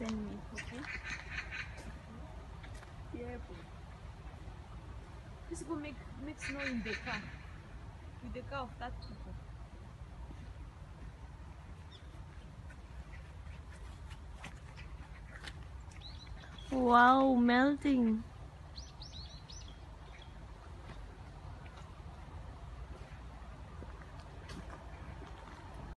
send me, okay? Careful. Let's go make snow in the car. With the car of that people. Wow, melting.